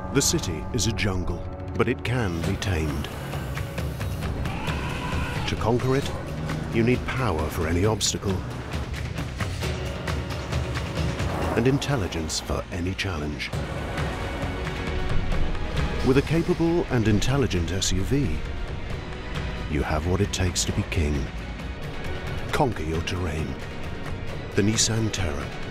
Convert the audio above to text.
The city is a jungle, but it can be tamed. To conquer it, you need power for any obstacle and intelligence for any challenge. With a capable and intelligent SUV, you have what it takes to be king. Conquer your terrain. The Nissan Terra.